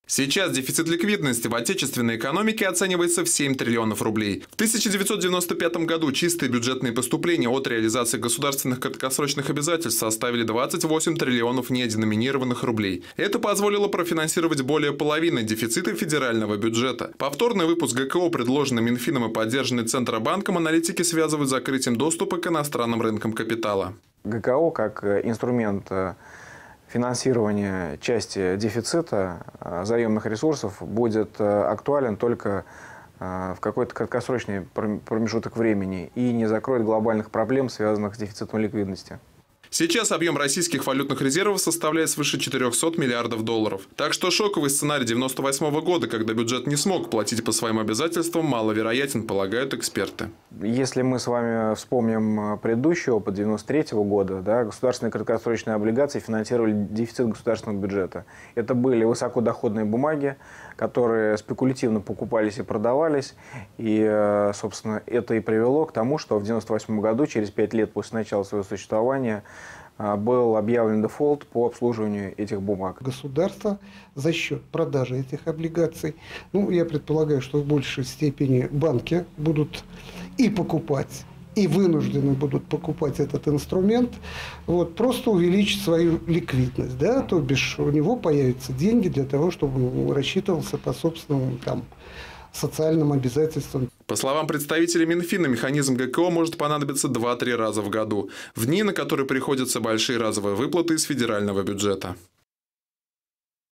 Сейчас дефицит ликвидности в отечественной экономике оценивается в 7 триллионов рублей. В 1995 году чистые бюджетные поступления от реализации государственных краткосрочных обязательств составили 28 триллионов неденоминированных рублей. Это позволило профинансировать более половины дефицита федерального бюджета. Повторный выпуск ГКО, предложенный Минфином и поддержанный Центробанком, аналитики связывают с закрытием доступа к иностранным рынкам капитала. ГКО как инструмент финансирования части дефицита заемных ресурсов будет актуален только в какой-то краткосрочный промежуток времени и не закроет глобальных проблем, связанных с дефицитом ликвидности. Сейчас объем российских валютных резервов составляет свыше 400 миллиардов долларов. Так что шоковый сценарий 1998 года, когда бюджет не смог платить по своим обязательствам, маловероятен, полагают эксперты. Если мы с вами вспомним предыдущий опыт 1993 года, да, государственные краткосрочные облигации финансировали дефицит государственного бюджета. Это были высокодоходные бумаги, которые спекулятивно покупались и продавались. И, собственно, это и привело к тому, что в 1998 году, через 5 лет после начала своего существования, был объявлен дефолт по обслуживанию этих бумаг. Государство за счет продажи этих облигаций, я предполагаю, что в большей степени банки будут и покупать, и вынуждены будут покупать этот инструмент, просто увеличить свою ликвидность, да, то бишь у него появятся деньги для того, чтобы он рассчитывался по собственным социальным обязательствам. По словам представителей Минфина, механизм ГКО может понадобиться 2-3 раза в году, в дни, на которые приходятся большие разовые выплаты из федерального бюджета.